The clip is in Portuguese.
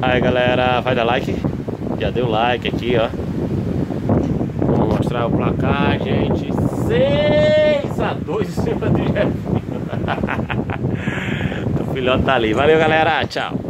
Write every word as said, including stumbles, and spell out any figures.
Aí galera, vai dar like. Já deu like aqui, ó. Vamos mostrar o placar, gente. seis a dois em cima do Jefinho. O filhote tá ali. Valeu, galera. Tchau.